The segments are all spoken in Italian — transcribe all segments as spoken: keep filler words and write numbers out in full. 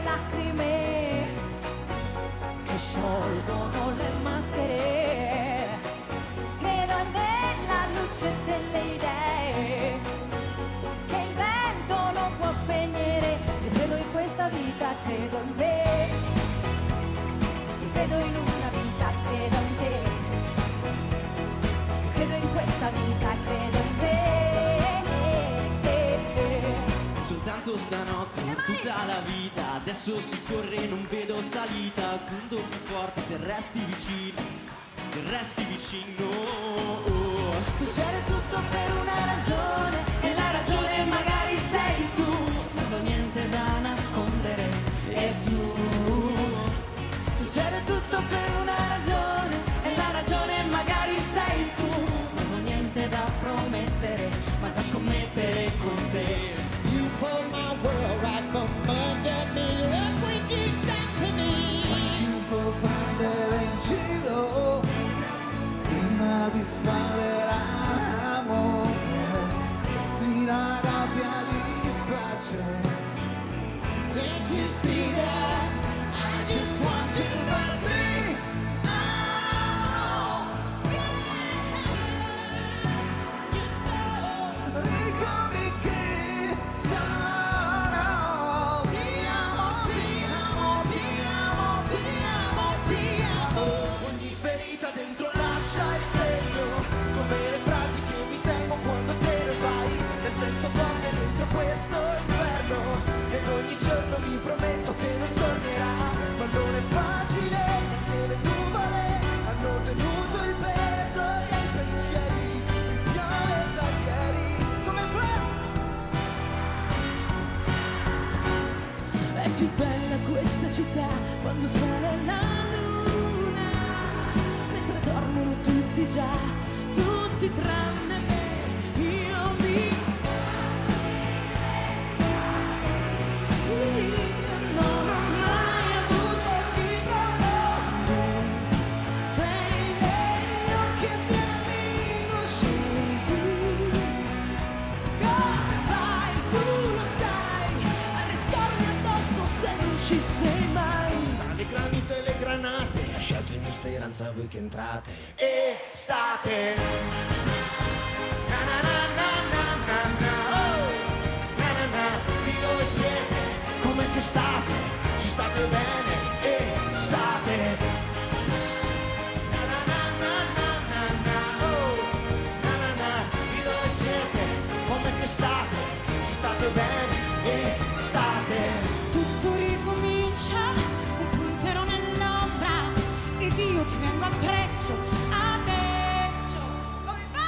lacrime che sciolgono le maschere. Credo nella luce delle idee che il vento non può spegnere. E credo in questa vita, credo in me. Credo in una vita, credo in te. Credo in questa vita, credo in te. Soltanto stanotte, tutta la vita, adesso si corre, non vedo salita. Punto più forte se resti vicino, se resti vicino. Succede tutto per una ragione, e la ragione magari sei tu. Non ho niente da nascondere, e tu. Succede tutto per una ragione, e la ragione magari sei tu. Non ho niente da promettere, ma da scommettere con te. You pull my world right from under me. Look what you done to me. Fatti un po' prendere in giro prima di fare l'amore. Resti la rabbia di pace. Can't you see that? I just want you by three. Oh, Ricordi che sono. Ti amo, ti amo, ti amo, ti amo, ti amo. Ogni ferita dentro lascia il segno, come le frasi che mi tengo quando te ne vai. Le sento forte dentro questo inverno, ed ogni giorno mi prometto che non tornerà. Ma non è facile, perché le nuvole hanno tenuto il peso dei pensieri. Mi piove da ieri, come fa? È più bella questa città quando sale la luna, mentre dormono tutti già, tutti tranne me. Io mi Io non ho mai avuto chi profonde. Sei negli occhi bianchi innocenti. Come fai, tu lo sai, a restarmi addosso se non ci sei mai. Tra le granite e le granate, lasciate in speranza voi che entrate. Estate. Na na na na na na na. Oh. Na na na. Di dove siete? Com'è che state? Ci state bene? Estate. Na na na na na na na. Oh. Na na na. Di dove siete? Com'è che state? Ci state bene? Estate. Tutto ricomincia, un puntero nell'ombra, ed io ti vengo appresso adesso. Come fa?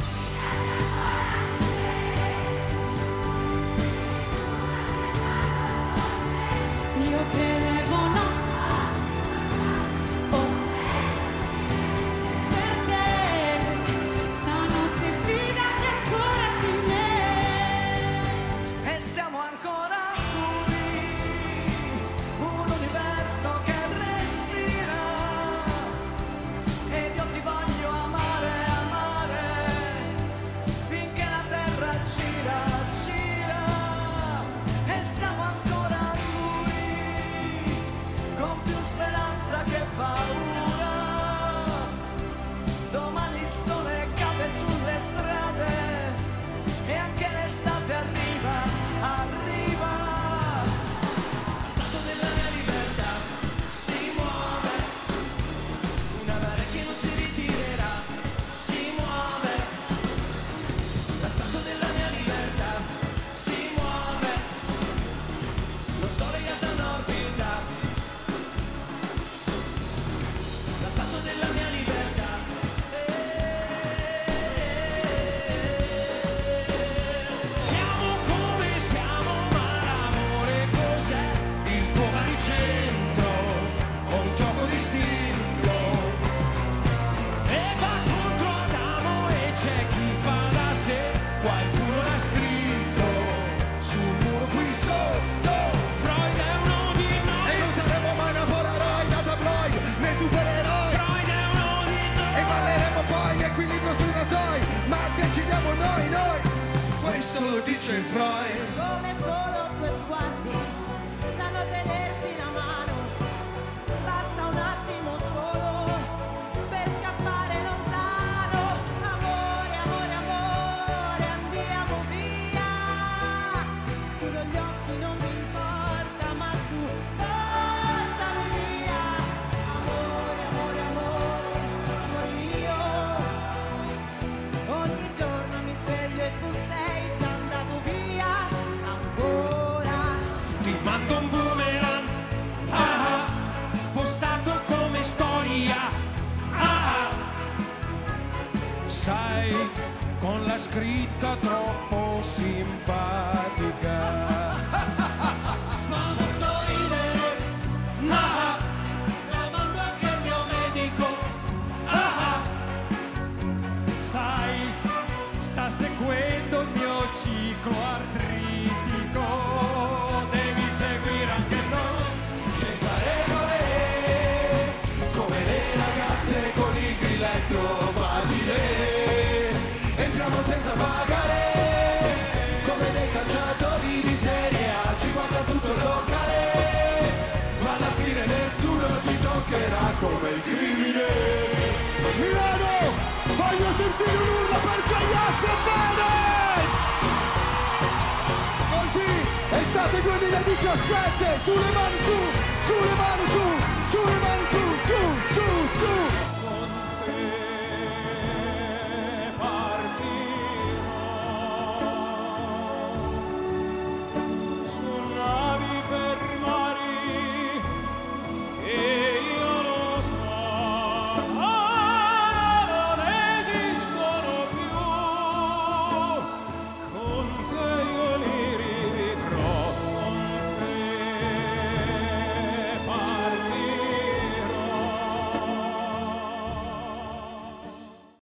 Io credevo no, oh, per te stanotte fidati ancora di me. E siamo ancora qui, un universo che respira, ed io ti voglio amare, amare, finché la terra gira, gira. E siamo ancora qui, occhi non mi importa, ma tu portami via. Amore, amore, amore, amore mio. Ogni giorno mi sveglio e tu sei già andato via ancora. Ti mando un boomerang, ah, ah, postato come storia, ah, ah. Sai, con la scritta troppo simpatica. Fa molto ridere, ah, ah. La mando anche al mio medico, ah, ah. Sai, sta seguendo il mio ciclo artritico. Devi seguire anche noi. Senza regole, come le ragazze con il grilletto facile. Entriamo senza pagare, come dei calciatori di Serie A. Ci guarda tutto il locale, ma alla fine nessuno ci toccherà come il crimine. Milano, voglio sentire un'urla per Cagliazzi e Bene! Oggi è estate duemiladiciassette, sulle mani su, sulle mani su, sulle mani su, su, su, su!